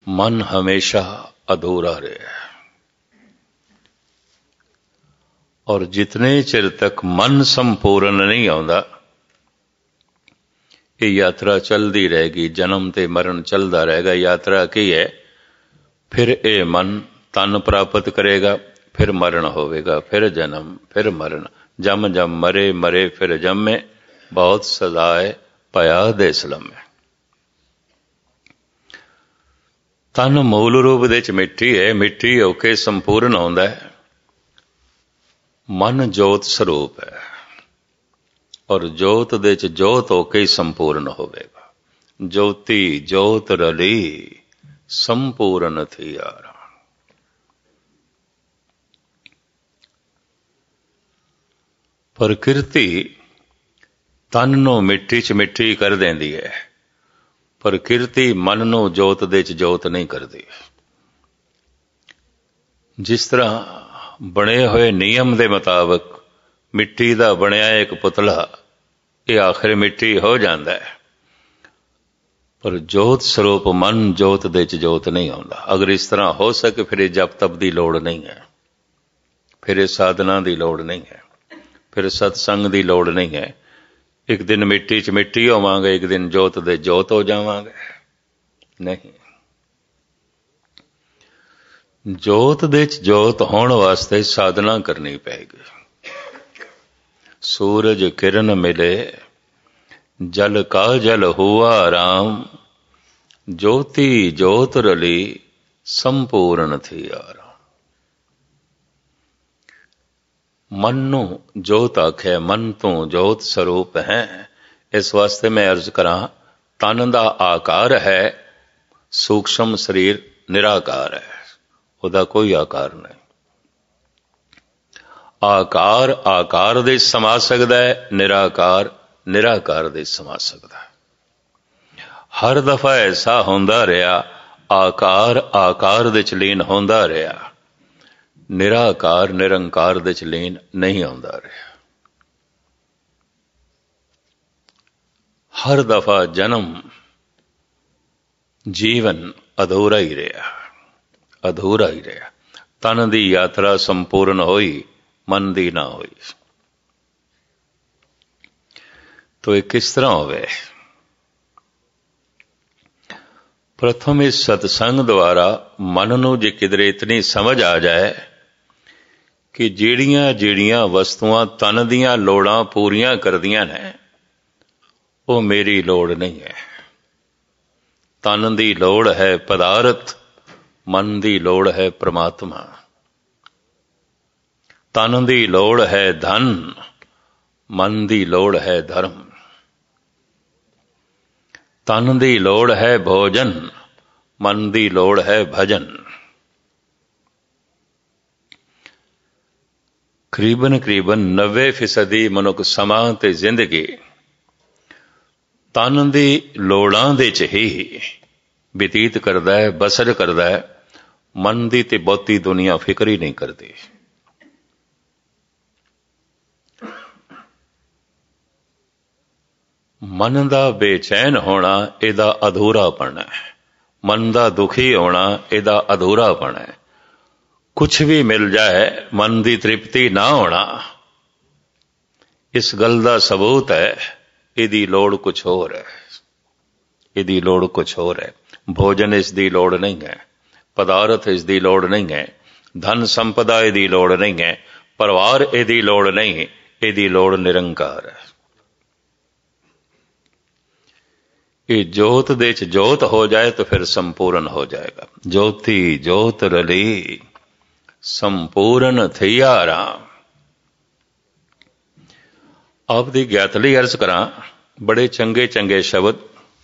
मन हमेशा अधूरा रहा है और जितने चिर तक मन संपूर्ण नहीं आउंदा ये यात्रा चलती रहेगी। जन्म ते मरण चलता रहेगा। यात्रा की है, फिर ये मन तन प्राप्त करेगा, फिर मरण होवेगा, फिर जन्म, फिर मरण। जम जम मरे मरे फिर जमे, बहुत सजाए पया देस लम्मे। तन मूल रूप दे मिट्टी है, मिट्टी होके संपूर्ण आउंदा है। मन जोत स्वरूप है और जोत दे च जोत होके ही संपूर्ण होवेगा। ज्योति जोत रली संपूर्ण थी यार। प्रकृति तन नूं मिट्टी च मिट्टी कर देंदी है, प्रकृति मन नूं जोत दे च जोत नहीं करती। जिस तरह बने हुए नियम के मुताबिक मिट्टी का बनया एक पुतला ये आखिर मिट्टी हो जाता है, पर जोत स्वरूप मन जोत दे च जोत नहीं आउंदा। अगर इस तरह हो सके फिर जप तप की लोड़ नहीं है, फिर साधना की लोड़ नहीं है, फिर सत्संग की लोड़ नहीं है। एक दिन मिट्टी च मिट्टी होवांगे, एक दिन जोत दे जोत हो जावांगे। नहीं, जोत दे च जोत होने वास्ते साधना करनी पेगी। सूरज किरण मिले जल का जल हुआ राम, ज्योति जोत रली संपूर्ण थी यार। मन नूं जोत आखे, मन तो जोत स्वरूप है। इस वास्ते मैं अर्ज करा, तन दा आकार है, सूक्ष्म शरीर निराकार है, ਉਹਦਾ कोई आकार नहीं। आकार आकार दे समा सकता है, निराकार निराकार दे समा सकता है। हर दफा ऐसा होंदा रहा, आकार आकार दे च लीन होंदा रहा, निराकार निरंकार दे च लीन नहीं आउंदा रहा। हर दफा जन्म जीवन अधूरा ही रहा, अधूरा ही रहा। तन की यात्रा संपूर्ण होई, मन की ना होई। तो ये किस तरह होवे? प्रथम इस सत्संग द्वारा मन नूं जे किधरे इतनी समझ आ जाए कि जिहड़ियां जिहड़ियां वस्तुआं तन दीयां लोड़ां पूरियां करदियां ने, वो मेरी लोड़ नहीं है। तन की लोड़ है पदार्थ, मन की लोड़ है परमात्मा। तन की लोड़ है धन, मन की लोड़ है धर्म। तन की लोड़ है भोजन, मन की लोड़ है भजन। करीबन करीबन 90% मनुख समा ते जिंदगी तन की लोड़ां दे च ही बतीत करता है, बसर करता है। मन की ते बहुती दुनिया फिक्र ही नहीं करती। मन का बेचैन होना इहदा अधूरापन है, मन का दुखी होना इहदा अधूरापन है। कुछ भी मिल जाए मन की तृप्ति ना होना, इस गल का सबूत है इहदी लोड़ कुछ होर है, इहदी लोड़ कुछ होर है। भोजन इसकी लोड़ नहीं है, पदार्थ इसकी लोड़ नहीं है, धन संपदा इहदी लोड़ नहीं है, परिवार इहदी लोड़ नहीं, इहदी लोड़ निरंकार है। ये जोत दे च जोत हो जाए तो फिर संपूर्ण हो जाएगा। ज्योति जोत रली संपूर्ण थिया राम। आप दी ज्ञात लई अर्ज करा, बड़े चंगे चंगे शब्द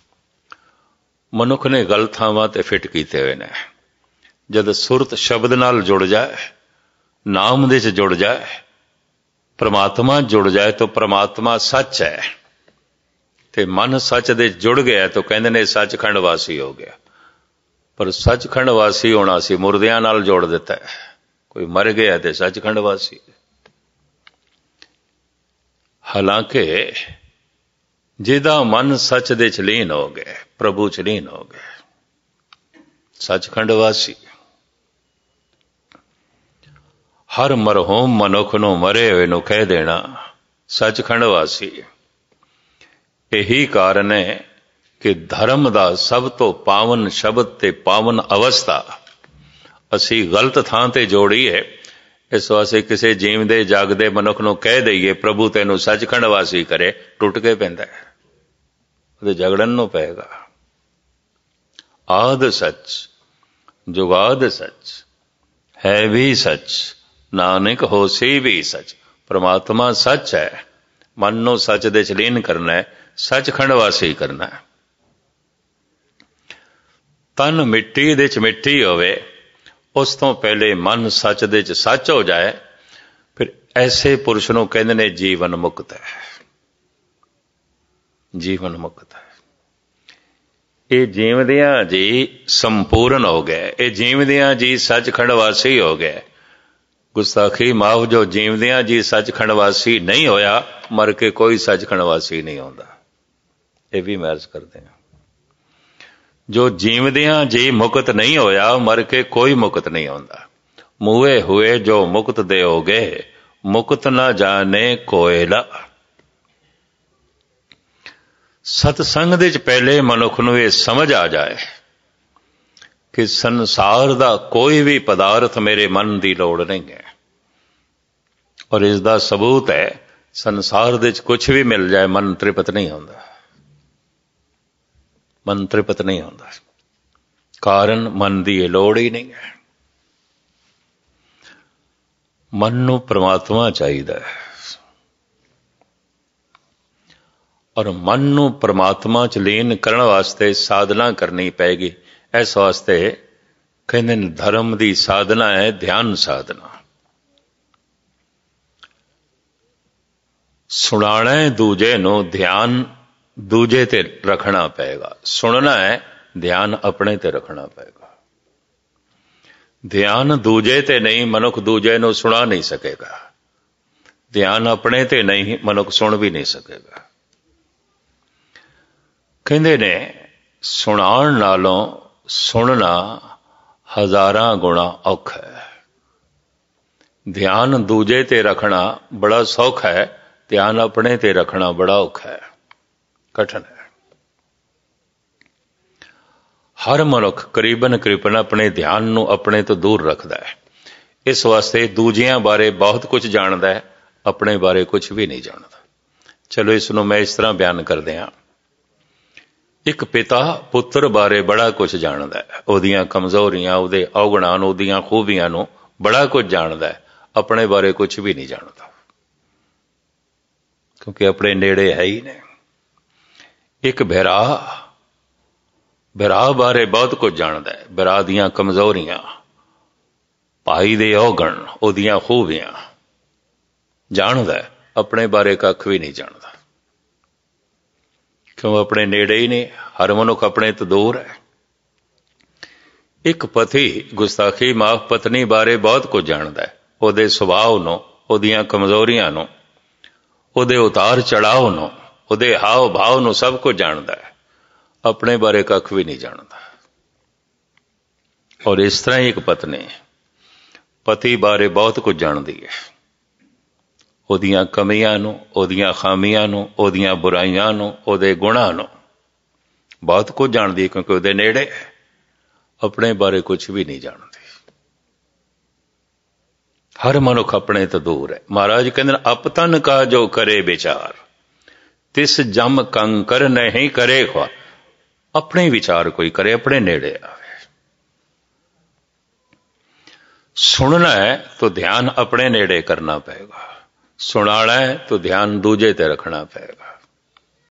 मनुख ने गल थावां ते फिट कीते हुए ने। जद सुरत शब्द नाल जुड़ जाए, नाम दे च जुड़ जाए, परमात्मा जुड़ जाए तो परमात्मा सच है। ते मन सच दे जुड़ गया तो कहंदे ने सचखंड वासी हो गया। पर सचखंड वासी होना सी मुर्दियां नाल जोड़ दिता है। कोई मर गया तो सचखंड वासी। हालांकि जिहदा मन सच दे च लीन हो गया, प्रभु च लीन हो गया, ਸੱਚਖੰਡ ਵਾਸੀ। ਹਰ ਮਰਹੂਮ ਮਨੁੱਖ ਨੂੰ ਮਰੇ ਹੋਏ ਨੂੰ ਕਹਿ ਦੇਣਾ ਸੱਚਖੰਡ ਵਾਸੀ। ਇਹੀ ਕਾਰਨ ਹੈ ਕਿ ਧਰਮ ਦਾ ਸਭ ਤੋਂ ਪਾਵਨ ਸ਼ਬਦ ਤੇ ਪਾਵਨ ਅਵਸਥਾ ਅਸੀਂ ਗਲਤ ਥਾਂ ਤੇ ਜੋੜੀ ਹੈ। ਇਸ ਵਾਸਤੇ ਕਿਸੇ ਜੀਵਦੇ ਜਾਗਦੇ ਮਨੁੱਖ ਨੂੰ ਕਹਿ ਦਈਏ ਪ੍ਰਭੂ ਤੈਨੂੰ ਸੱਚਖੰਡ ਵਾਸੀ ਕਰੇ, ਟੁੱਟ ਕੇ ਪੈਂਦਾ, ਉਹਦੇ ਜਗੜਨ ਨੂੰ ਪਏਗਾ। ਆਦ ਸੱਚ ਜੁਗਾਦ ਸੱਚ ਹੈ ਵੀ ਸੱਚ, ਨਾਨਕ ਹੋਸੀ ਵੀ ਸੱਚ। ਪ੍ਰਮਾਤਮਾ ਸੱਚ ਹੈ, ਮਨ ਨੂੰ ਸੱਚ ਦੇ ਚ ਲੀਨ ਕਰਨਾ ਹੈ, ਸੱਚਖੰਡ ਵਾਸੀ ਕਰਨਾ ਹੈ। ਤਨ ਮਿੱਟੀ ਦੇ ਚ ਮਿੱਟੀ ਹੋਵੇ, ਉਸ ਤੋਂ ਪਹਿਲੇ ਮਨ ਸੱਚ ਦੇ ਚ ਸੱਚ ਹੋ ਜਾਏ, ਫਿਰ ਐਸੇ ਪੁਰਸ਼ ਨੂੰ ਕਹਿੰਦੇ ਨੇ ਜੀਵਨ ਮੁਕਤ ਹੈ। ਜੀਵਨ ਮੁਕਤ ਹੈ। ਇਹ ਜੀਵਦਿਆਂ ਜੀ ਸੰਪੂਰਨ ਹੋ ਗਏ, ਇਹ ਜੀਵਦਿਆਂ ਜੀ ਸੱਚਖੰਡ ਵਾਸੀ ਹੋ ਗਏ। ਗੁਸਤਾਖੀ ਮਾਫ, ਜੋ ਜੀਵਦਿਆਂ ਜੀ ਸੱਚਖੰਡ ਵਾਸੀ ਨਹੀਂ ਹੋਇਆ, ਮਰ ਕੇ ਕੋਈ ਸੱਚਖੰਡ ਵਾਸੀ ਨਹੀਂ ਹੁੰਦਾ। ਇਹ ਵੀ ਮਹਿਰਜ ਕਰਦੇ ਹਾਂ। ਜੋ ਜੀਵਦਿਆਂ ਜੀ ਮੁਕਤ ਨਹੀਂ ਹੋਇਆ, ਮਰ ਕੇ ਕੋਈ ਮੁਕਤ ਨਹੀਂ ਹੁੰਦਾ। ਮੂਏ ਹੋਏ ਜੋ ਮੁਕਤ ਦਿਓਗੇ, ਮੁਕਤ ਨਾ ਜਾਣੇ ਕੋਇਲਾ। ਸਤਸੰਗ ਦੇ ਚ ਪਹਿਲੇ ਮਨੁੱਖ ਨੂੰ ਇਹ ਸਮਝ ਆ ਜਾਏ ਕਿ ਸੰਸਾਰ ਦਾ ਕੋਈ ਵੀ ਪਦਾਰਥ ਮੇਰੇ ਮਨ ਦੀ ਲੋੜ ਨਹੀਂ ਹੈ। ਔਰ ਇਸ ਦਾ ਸਬੂਤ ਹੈ, ਸੰਸਾਰ ਦੇ ਚ ਕੁਝ ਵੀ ਮਿਲ ਜਾਏ ਮਨ ਤ੍ਰਿਪਤ ਨਹੀਂ ਹੁੰਦਾ। ਮਨ ਤ੍ਰਿਪਤ ਨਹੀਂ ਹੁੰਦਾ, ਕਾਰਨ ਮਨ ਦੀ ਇਹ ਲੋੜ ਹੀ ਨਹੀਂ ਹੈ। ਮਨ ਨੂੰ ਪ੍ਰਮਾਤਮਾ ਚਾਹੀਦਾ ਹੈ, ਔਰ ਮਨ ਨੂੰ ਪ੍ਰਮਾਤਮਾ ਚ ਲੀਨ ਕਰਨ ਵਾਸਤੇ ਸਾਧਨਾ ਕਰਨੀ ਪਏਗੀ। ਇਸ ਵਾਸਤੇ ਕਹਿੰਦੇ ਨੇ ਧਰਮ ਦੀ ਸਾਧਨਾ ਹੈ ਧਿਆਨ ਸਾਧਨਾ। ਸੁਣਾਣਾ ਦੂਜੇ ਨੂੰ, ਧਿਆਨ ਦੂਜੇ ਤੇ ਰੱਖਣਾ ਪਏਗਾ। ਸੁਣਨਾ ਹੈ, ਧਿਆਨ ਆਪਣੇ ਤੇ ਰੱਖਣਾ ਪਏਗਾ। ਧਿਆਨ ਦੂਜੇ ਤੇ ਨਹੀਂ, ਮਨੁੱਖ ਦੂਜੇ ਨੂੰ ਸੁਣਾ ਨਹੀਂ ਸਕੇਗਾ। ਧਿਆਨ ਆਪਣੇ ਤੇ ਨਹੀਂ, ਮਨੁੱਖ ਸੁਣ ਵੀ ਨਹੀਂ ਸਕੇਗਾ। ਕਹਿੰਦੇ ਨੇ ਸੁਣਾਉਣ ਨਾਲੋਂ ਸੁਣਨਾ ਹਜ਼ਾਰਾਂ ਗੁਣਾ ਔਖਾ ਹੈ। ਧਿਆਨ ਦੂਜੇ ਤੇ ਰੱਖਣਾ ਬੜਾ ਸੌਖਾ ਹੈ, ਧਿਆਨ ਆਪਣੇ ਤੇ ਰੱਖਣਾ ਬੜਾ ਔਖਾ ਹੈ, ਕਠਿਨ ਹੈ। ਹਰ ਮਨੁੱਖ ਕਰੀਬਨ ਆਪਣੇ ਧਿਆਨ ਨੂੰ ਆਪਣੇ ਤੋਂ ਦੂਰ ਰੱਖਦਾ ਹੈ। ਇਸ ਵਾਸਤੇ ਦੂਜਿਆਂ ਬਾਰੇ ਬਹੁਤ ਕੁਝ ਜਾਣਦਾ ਹੈ, ਆਪਣੇ ਬਾਰੇ ਕੁਝ ਵੀ ਨਹੀਂ ਜਾਣਦਾ। ਚਲੋ ਇਸ ਨੂੰ ਮੈਂ ਇਸ ਤਰ੍ਹਾਂ ਬਿਆਨ ਕਰਦੇ ਹਾਂ। ਇੱਕ ਪਿਤਾ ਪੁੱਤਰ ਬਾਰੇ ਬੜਾ ਕੁਝ ਜਾਣਦਾ ਹੈ, ਉਹਦੀਆਂ ਕਮਜ਼ੋਰੀਆਂ, ਉਹਦੇ ਔਗਣਾਂ ਨੂੰ, ਉਹਦੀਆਂ ਖੂਬੀਆਂ ਨੂੰ ਬੜਾ ਕੁਝ ਜਾਣਦਾ ਹੈ, ਆਪਣੇ ਬਾਰੇ ਕੁਝ ਵੀ ਨਹੀਂ ਜਾਣਦਾ, ਕਿਉਂਕਿ ਆਪਣੇ ਨੇੜੇ ਹੈ ਹੀ ਨਹੀਂ। ਇੱਕ ਭਰਾ ਬਾਰੇ ਬਹੁਤ ਕੁਝ ਜਾਣਦਾ ਹੈ, ਭਰਾ ਦੀਆਂ ਕਮਜ਼ੋਰੀਆਂ, ਭਾਈ ਦੇ ਔਗਣ, ਉਹਦੀਆਂ ਖੂਬੀਆਂ ਜਾਣਦਾ ਹੈ, ਆਪਣੇ ਬਾਰੇ ਕੱਖ ਵੀ ਨਹੀਂ ਜਾਣਦਾ, ਕਿਉਂ ਆਪਣੇ ਨੇੜੇ ਹੀ ਨਹੀਂ। ਹਰ ਮਨੁੱਖ ਆਪਣੇ ਤੋਂ ਦੂਰ ਹੈ। ਇੱਕ ਪਤੀ ਗੁਸਤਾਖੀ ਮਾਫ ਪਤਨੀ ਬਾਰੇ ਬਹੁਤ ਕੁਝ ਜਾਣਦਾ ਹੈ, ਉਹਦੇ ਸੁਭਾਅ ਨੂੰ, ਉਹਦੀਆਂ ਕਮਜ਼ੋਰੀਆਂ ਨੂੰ, ਉਹਦੇ ਉਤਾਰ ਚੜਾਅ ਨੂੰ, ਉਹਦੇ ਹਾਵ ਭਾਵ ਨੂੰ, ਸਭ ਕੁਝ ਜਾਣਦਾ ਹੈ, ਆਪਣੇ ਬਾਰੇ ਕੱਖ ਵੀ ਨਹੀਂ ਜਾਣਦਾ। ਔਰ ਇਸ ਤਰ੍ਹਾਂ ਹੀ ਇੱਕ ਪਤਨੀ ਪਤੀ ਬਾਰੇ ਬਹੁਤ ਕੁਝ ਜਾਣਦੀ ਹੈ, ਉਹਦੀਆਂ ਕਮੀਆਂ ਨੂੰ, ਉਹਦੀਆਂ ਖਾਮੀਆਂ ਨੂੰ, ਉਹਦੀਆਂ ਬੁਰਾਈਆਂ ਨੂੰ, ਉਹਦੇ ਗੁਣਾਂ ਨੂੰ ਬਹੁਤ ਕੁਝ ਜਾਣਦੀ ਹੈ, ਕਿਉਂਕਿ ਉਹਦੇ ਨੇੜੇ ਹੈ, ਆਪਣੇ ਬਾਰੇ ਕੁਝ ਵੀ ਨਹੀਂ ਜਾਣਦੀ। ਹਰ ਮਨੁੱਖ ਆਪਣੇ ਤੋਂ ਦੂਰ ਹੈ। ਮਹਾਰਾਜ ਕਹਿੰਦੇ ਅਪਤਨ ਕਾ ਜੋ ਕਰੇ ਵਿਚਾਰ, ਤਿਸ ਜਮ ਕੰਕਰ ਨਹੀਂ ਕਰੇ ਖੁਆ। ਆਪਣੇ ਵਿਚਾਰ ਕੋਈ ਕਰੇ, ਆਪਣੇ ਨੇੜੇ ਆਵੇ। ਸੁਣਨਾ ਹੈ ਤਾਂ ਧਿਆਨ ਆਪਣੇ ਨੇੜੇ ਕਰਨਾ ਪਏਗਾ, ਸੁਣਾਣਾ ਹੈ ਤਾਂ ਧਿਆਨ ਦੂਜੇ ਤੇ ਰੱਖਣਾ ਪਏਗਾ।